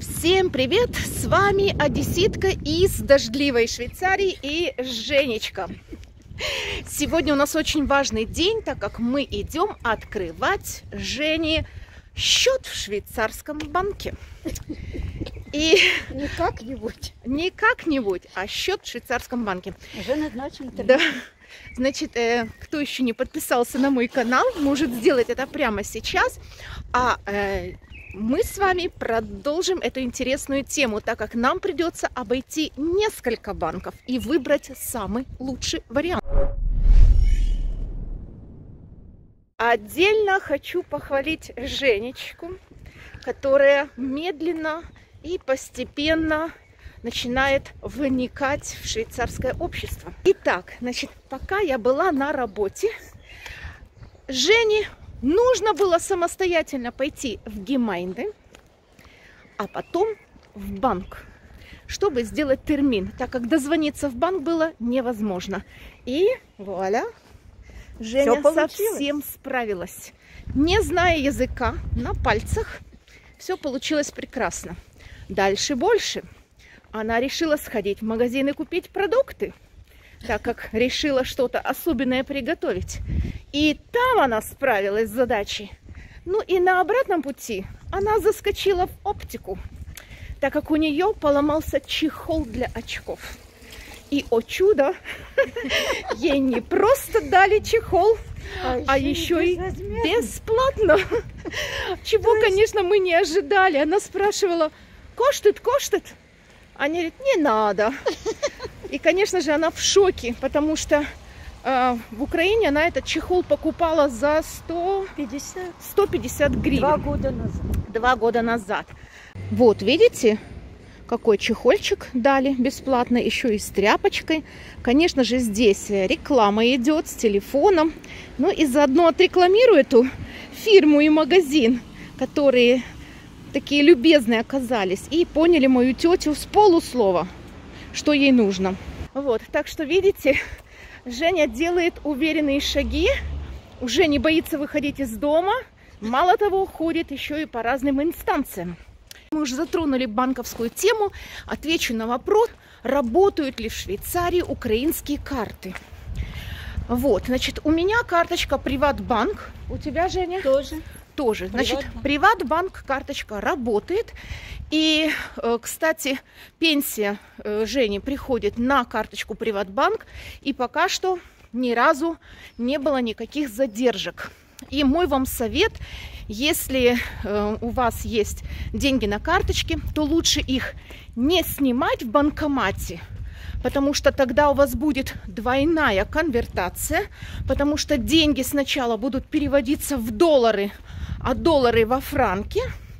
Всем привет! С вами одесситка из дождливой Швейцарии и Женечка. Сегодня у нас очень важный день, так как мы идем открывать Жене счет в швейцарском банке. И не как-нибудь, а счет в швейцарском банке. Уже назначен термин. Да. Значит, кто еще не подписался на мой канал, может сделать это прямо сейчас. Мы с вами продолжим эту интересную тему, так как нам придется обойти несколько банков и выбрать самый лучший вариант. Отдельно хочу похвалить Женечку, которая медленно и постепенно начинает вникать в швейцарское общество. Итак, значит, пока я была на работе, Жене нужно было самостоятельно пойти в Гемайнде, а потом в банк, чтобы сделать термин, так как дозвониться в банк было невозможно. И вуаля, Женя совсем справилась. Не зная языка, на пальцах, все получилось прекрасно. Дальше больше. Она решила сходить в магазин и купить продукты, так как решила что-то особенное приготовить. И там она справилась с задачей. Ну и на обратном пути она заскочила в оптику, так как у нее поломался чехол для очков. И, о чудо, ей не просто дали чехол, а еще и бесплатно. Чего, конечно, мы не ожидали. Она спрашивала: коштует? Они говорят: не надо. И, конечно же, она в шоке, потому что в Украине она этот чехол покупала за 150 гривен. 2 года назад. 2 года назад. Вот, видите, какой чехольчик дали бесплатно, еще и с тряпочкой. Конечно же, здесь реклама идет с телефоном. Ну и заодно отрекламирую эту фирму и магазин, которые такие любезные оказались и поняли мою тетю с полуслова, что ей нужно. Вот, так что, видите, Женя делает уверенные шаги, уже не боится выходить из дома. Мало того, ходит еще и по разным инстанциям. Мы уже затронули банковскую тему. Отвечу на вопрос, работают ли в Швейцарии украинские карты. Вот, значит, у меня карточка Приватбанк. У тебя, Женя? Тоже. Значит, Приватбанк карточка работает. И, кстати, пенсия Жени приходит на карточку Приватбанк. И пока что ни разу не было никаких задержек. И мой вам совет: если у вас есть деньги на карточке, то лучше их не снимать в банкомате, потому что тогда у вас будет двойная конвертация, потому что деньги сначала будут переводиться в доллары, а доллары во франки,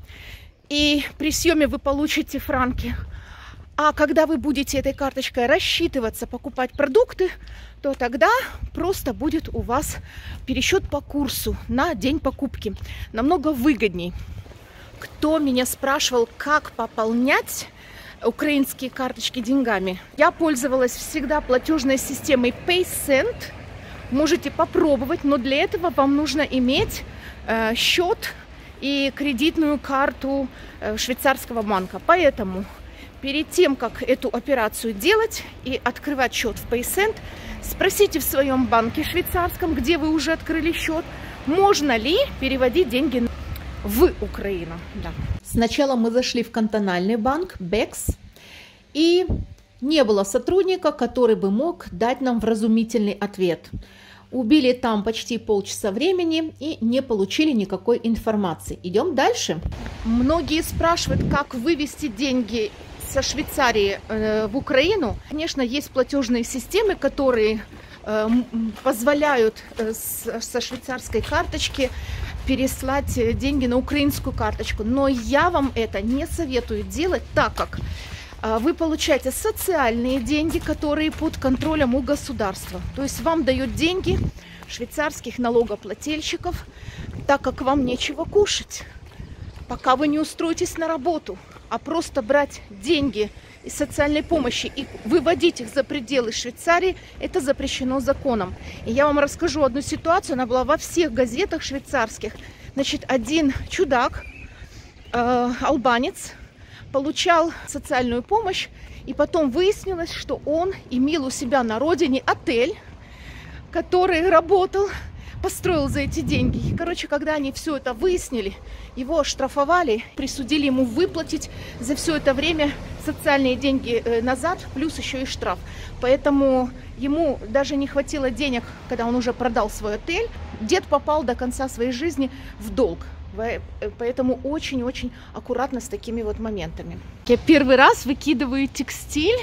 и при съеме вы получите франки. А когда вы будете этой карточкой рассчитываться, покупать продукты, то тогда просто будет у вас пересчет по курсу на день покупки. Намного выгодней. Кто меня спрашивал, как пополнять украинские карточки деньгами, я пользовалась всегда платежной системой PaySend. Можете попробовать, но для этого вам нужно иметь счет и кредитную карту швейцарского банка. Поэтому перед тем, как эту операцию делать и открывать счет в PaySend, спросите в своем банке швейцарском, где вы уже открыли счет, можно ли переводить деньги в Украину. Да. Сначала мы зашли в кантональный банк Бекс, и не было сотрудника, который бы мог дать нам вразумительный ответ. Убили там почти полчаса времени и не получили никакой информации. Идем дальше. Многие спрашивают, как вывести деньги со Швейцарии в Украину. Конечно, есть платежные системы, которые позволяют со швейцарской карточки переслать деньги на украинскую карточку. Но я вам это не советую делать, так как вы получаете социальные деньги, которые под контролем у государства. То есть вам дают деньги швейцарских налогоплательщиков, так как вам нечего кушать, пока вы не устроитесь на работу. А просто брать деньги из социальной помощи и выводить их за пределы Швейцарии, это запрещено законом. И я вам расскажу одну ситуацию, она была во всех газетах швейцарских. Значит, один чудак, албанец, получал социальную помощь, и потом выяснилось, что он имел у себя на родине отель, который работал, построил за эти деньги. И, короче, когда они все это выяснили, его оштрафовали, присудили ему выплатить за все это время социальные деньги назад, плюс еще и штраф. Поэтому ему даже не хватило денег, когда он уже продал свой отель. Дед попал до конца своей жизни в долг. Поэтому очень-очень аккуратно с такими вот моментами. Я первый раз выкидываю текстиль.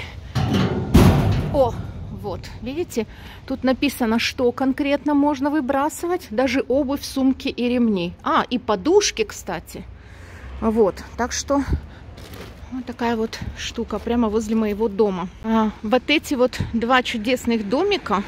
О! Вот, видите, тут написано, что конкретно можно выбрасывать. Даже обувь, сумки и ремни. А, и подушки, кстати. Вот, так что вот такая вот штука прямо возле моего дома. Вот эти вот два чудесных домика,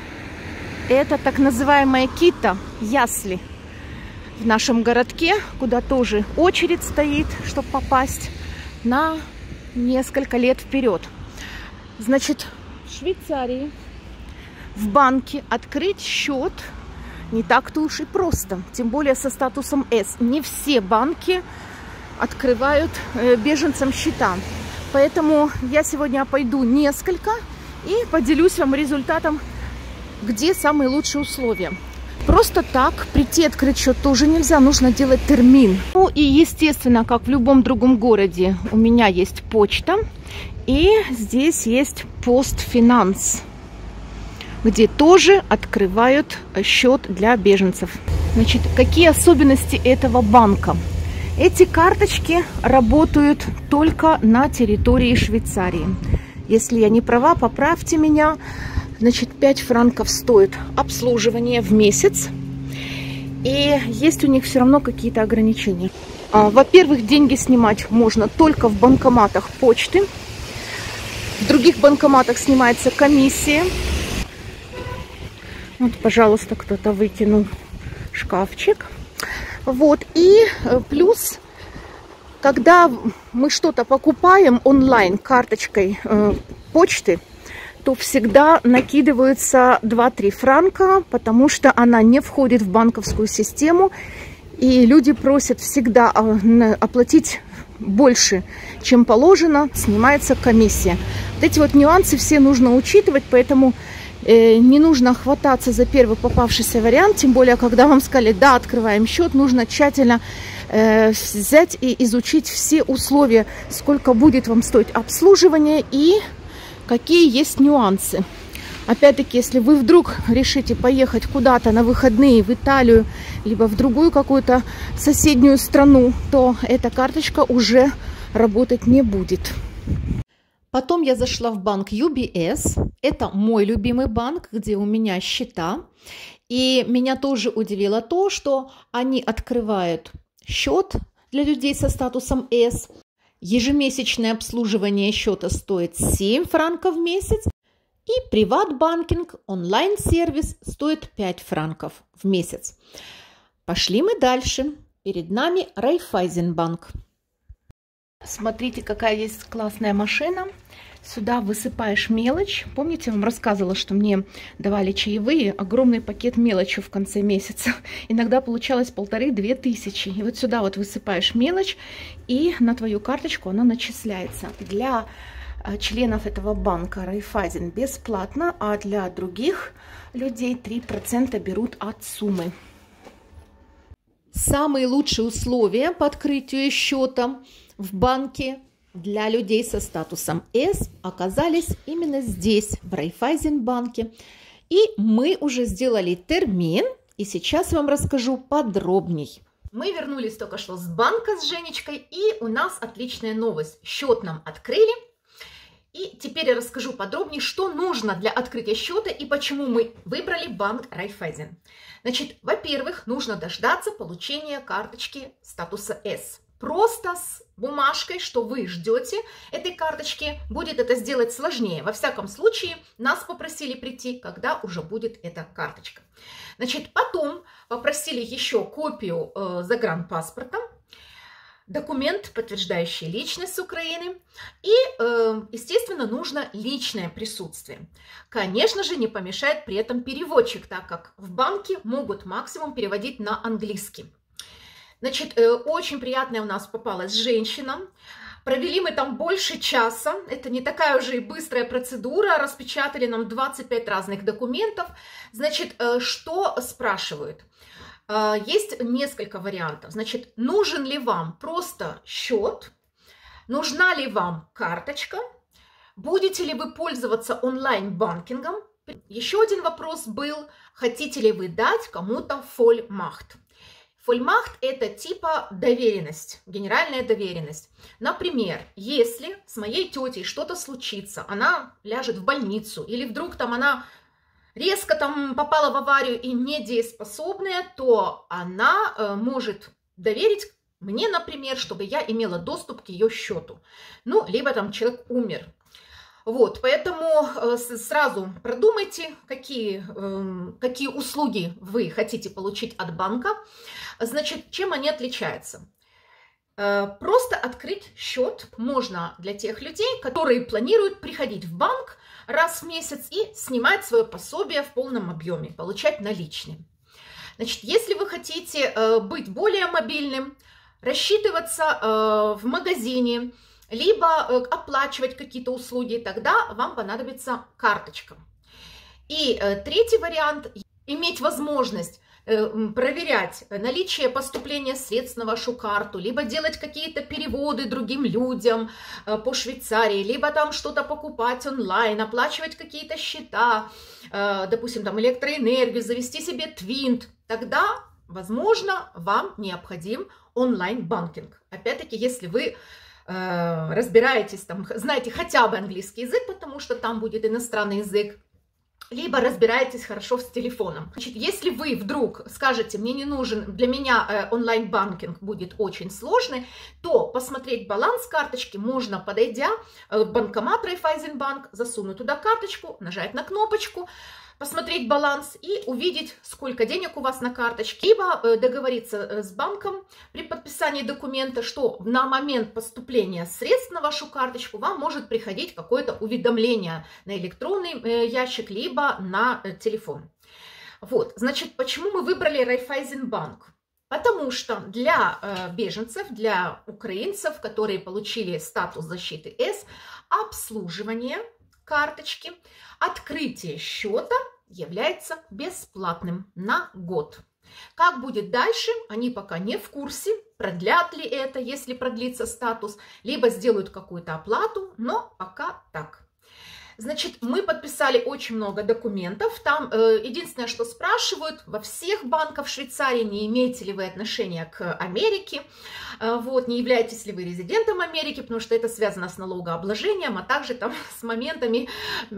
это так называемая кита, ясли. В нашем городке, куда тоже очередь стоит, чтобы попасть на несколько лет вперед. Значит, в Швейцарии в банке открыть счет не так-то уж и просто, тем более со статусом С. Не все банки открывают беженцам счета, поэтому я сегодня пойду несколько и поделюсь вам результатом, где самые лучшие условия. Просто так прийти открыть счет тоже нельзя, нужно делать термин. Ну и естественно, как в любом другом городе, у меня есть почта. И здесь есть Постфинанс, где тоже открывают счет для беженцев. Значит, какие особенности этого банка? Эти карточки работают только на территории Швейцарии. Если я не права, поправьте меня. Значит, 5 франков стоит обслуживание в месяц. И есть у них все равно какие-то ограничения. Во-первых, деньги снимать можно только в банкоматах почты. В других банкоматах снимается комиссия. Вот, пожалуйста, кто-то выкинул шкафчик. Вот. И плюс, когда мы что-то покупаем онлайн карточкой почты, то всегда накидываются 2-3 франка, потому что она не входит в банковскую систему. И люди просят всегда оплатить больше, чем положено, снимается комиссия. Вот эти вот нюансы все нужно учитывать, поэтому не нужно хвататься за первый попавшийся вариант, тем более, когда вам сказали, да, открываем счет, нужно тщательно взять и изучить все условия, сколько будет вам стоить обслуживание и какие есть нюансы. Опять-таки, если вы вдруг решите поехать куда-то на выходные в Италию, либо в другую какую-то соседнюю страну, то эта карточка уже работать не будет. Потом я зашла в банк UBS. Это мой любимый банк, где у меня счета. И меня тоже удивило то, что они открывают счет для людей со статусом S. Ежемесячное обслуживание счета стоит 7 франков в месяц. И приват-банкинг, онлайн-сервис стоит 5 франков в месяц. Пошли мы дальше. Перед нами Райффайзенбанк. Смотрите, какая есть классная машина. Сюда высыпаешь мелочь. Помните, я вам рассказывала, что мне давали чаевые, огромный пакет мелочи в конце месяца. Иногда получалось 1500–2000 тысячи. И вот сюда вот высыпаешь мелочь, и на твою карточку она начисляется. Для членов этого банка Райффайзен бесплатно, а для других людей 3% берут от суммы. Самые лучшие условия по открытию счета в банке для людей со статусом S оказались именно здесь, в Райффайзенбанке. И мы уже сделали термин, и сейчас вам расскажу подробней. Мы вернулись только что с банка с Женечкой, и у нас отличная новость. Счет нам открыли. И теперь я расскажу подробнее, что нужно для открытия счета и почему мы выбрали банк Райффайзен. Значит, во-первых, нужно дождаться получения карточки статуса S. Просто с бумажкой, что вы ждете этой карточки, будет это сделать сложнее. Во всяком случае, нас попросили прийти, когда уже будет эта карточка. Значит, потом попросили еще копию загранпаспорта, документ, подтверждающий личность Украины, и, естественно, нужно личное присутствие. Конечно же, не помешает при этом переводчик, так как в банке могут максимум переводить на английский. Значит, очень приятная у нас попалась женщина. Провели мы там больше часа, это не такая уже и быстрая процедура, распечатали нам 25 разных документов. Значит, что спрашивают? Есть несколько вариантов. Значит, нужен ли вам просто счет, нужна ли вам карточка, будете ли вы пользоваться онлайн-банкингом. Еще один вопрос был, хотите ли вы дать кому-то фольмахт. Фольмахт – это типа доверенность, генеральная доверенность. Например, если с моей тетей что-то случится, она ляжет в больницу, или вдруг там она резко там попала в аварию и недееспособная, то она может доверить мне, например, чтобы я имела доступ к ее счету. Ну, либо там человек умер. Вот, поэтому сразу продумайте, какие услуги вы хотите получить от банка. Значит, чем они отличаются? Просто открыть счет можно для тех людей, которые планируют приходить в банк раз в месяц и снимать свое пособие в полном объеме, получать наличные. Значит, если вы хотите быть более мобильным, рассчитываться в магазине, либо оплачивать какие-то услуги, тогда вам понадобится карточка. И третий вариант – иметь возможность проверять наличие поступления средств на вашу карту, либо делать какие-то переводы другим людям по Швейцарии, либо там что-то покупать онлайн, оплачивать какие-то счета, допустим, там электроэнергию, завести себе Твинт, тогда, возможно, вам необходим онлайн-банкинг. Опять-таки, если вы разбираетесь, там, знаете хотя бы английский язык, потому что там будет иностранный язык, либо разбираетесь хорошо с телефоном. Значит, если вы вдруг скажете, мне не нужен, для меня онлайн-банкинг будет очень сложный, то посмотреть баланс карточки можно, подойдя в банкомат Райффайзенбанк, засунуть туда карточку, нажать на кнопочку, посмотреть баланс и увидеть, сколько денег у вас на карточке, либо договориться с банком при подписании документа, что на момент поступления средств на вашу карточку вам может приходить какое-то уведомление на электронный ящик, либо на телефон. Вот, значит, почему мы выбрали Райффайзенбанк? Потому что для беженцев, для украинцев, которые получили статус защиты С, обслуживание карточки, открытие счета является бесплатным на год. Как будет дальше, они пока не в курсе, продлят ли это, если продлится статус, либо сделают какую-то оплату, но пока так. Значит, мы подписали очень много документов. Там единственное, что спрашивают, во всех банках Швейцарии, не имеете ли вы отношения к Америке, вот, не являетесь ли вы резидентом Америки, потому что это связано с налогообложением, а также там с моментами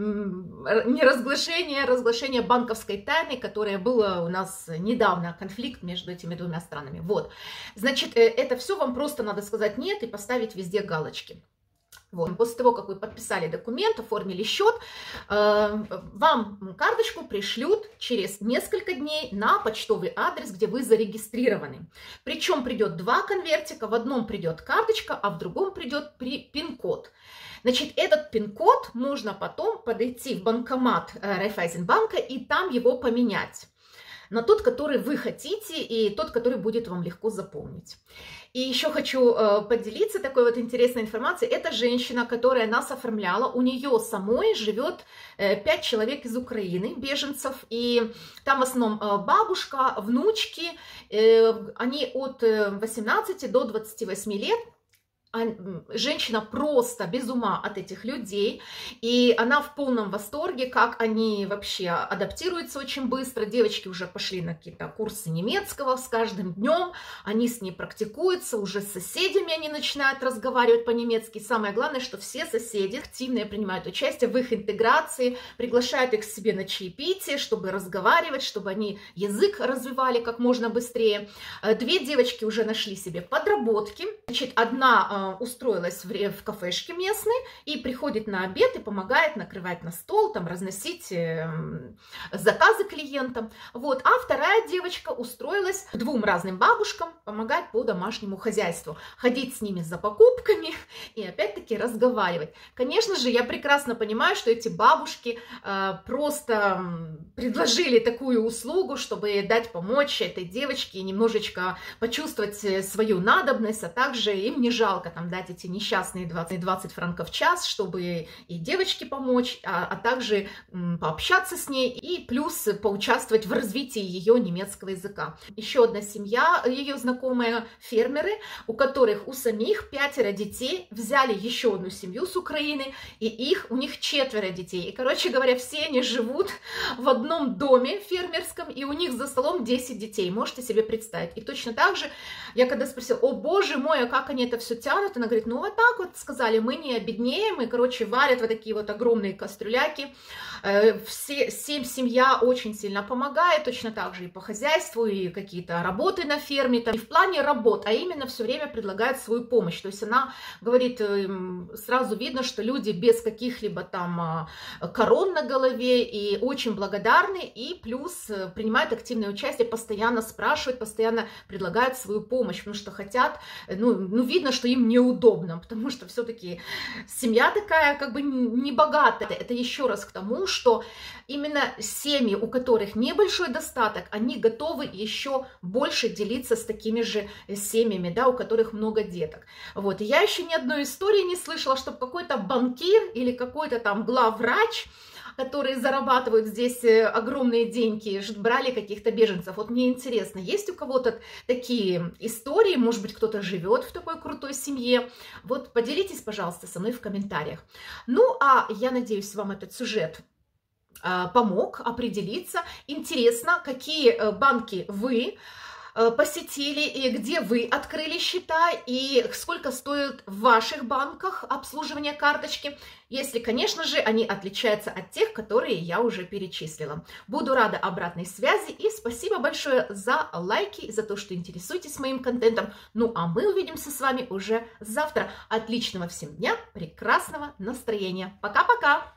разглашения банковской тайны, которая была у нас недавно, конфликт между этими двумя странами. Вот, значит, это все вам просто надо сказать нет и поставить везде галочки. Вот. После того, как вы подписали документ, оформили счет, вам карточку пришлют через несколько дней на почтовый адрес, где вы зарегистрированы. Причем придет два конвертика, в одном придет карточка, а в другом придет пин-код. Значит, этот пин-код можно потом подойти в банкомат Райффайзенбанка и там его поменять на тот, который вы хотите, и тот, который будет вам легко запомнить. И еще хочу поделиться такой вот интересной информацией. Это женщина, которая нас оформляла, у нее самой живет 5 человек из Украины, беженцев, и там в основном бабушка, внучки, они от 18 до 28 лет. Женщина просто без ума от этих людей, и она в полном восторге, как они вообще адаптируются очень быстро. Девочки уже пошли на какие-то курсы немецкого, с каждым днем они с ней практикуются, уже с соседями они начинают разговаривать по-немецки. Самое главное, что все соседи активно принимают участие в их интеграции, приглашают их к себе на чаепитие, чтобы разговаривать, чтобы они язык развивали как можно быстрее. 2 девочки уже нашли себе подработки. Значит, одна устроилась в кафешке местной и приходит на обед и помогает накрывать на стол, там, разносить заказы клиентам. Вот. А вторая девочка устроилась к 2 разным бабушкам помогать по домашнему хозяйству, ходить с ними за покупками и опять-таки разговаривать. Конечно же, я прекрасно понимаю, что эти бабушки просто предложили такую услугу, чтобы дать помочь этой девочке немножечко почувствовать свою надобность, а также им не жалко жалко там дать эти несчастные 20 франков в час, чтобы и девочке помочь, а также пообщаться с ней и плюс поучаствовать в развитии ее немецкого языка. Еще одна семья, ее знакомые фермеры, у которых у самих 5 детей, взяли еще одну семью с Украины, и у них 4 детей. И, короче говоря, все они живут в одном доме фермерском, и у них за столом 10 детей. Можете себе представить. И точно так же, я когда спросила: о боже мой, а как они это все тянут? Она говорит: ну вот так вот сказали, мы не обеднеем, и, короче, варят вот такие вот огромные кастрюляки. Всем семья очень сильно помогает, точно так же и по хозяйству, и какие-то работы на ферме, там, и в плане работ, а именно все время предлагает свою помощь. То есть она говорит, сразу видно, что люди без каких-либо там корон на голове, и очень благодарны, и плюс принимают активное участие, постоянно спрашивают, постоянно предлагают свою помощь, потому что хотят, ну видно, что им неудобно, потому что все-таки семья такая как бы не богатая. Это еще раз к тому, что именно семьи, у которых небольшой достаток, они готовы еще больше делиться с такими же семьями, да, у которых много деток. Вот. И я еще ни одной истории не слышала, чтобы какой-то банкир или какой-то там главврач, которые зарабатывают здесь огромные деньги, брали каких-то беженцев. Вот мне интересно, есть у кого-то такие истории, может быть, кто-то живет в такой крутой семье? Вот поделитесь, пожалуйста, со мной в комментариях. Ну, а я надеюсь, вам этот сюжет помог определиться. Интересно, какие банки вы посетили, и где вы открыли счета, и сколько стоит в ваших банках обслуживание карточки, если, конечно же, они отличаются от тех, которые я уже перечислила. Буду рада обратной связи, и спасибо большое за лайки, за то, что интересуетесь моим контентом. Ну, а мы увидимся с вами уже завтра. Отличного всем дня, прекрасного настроения. Пока-пока!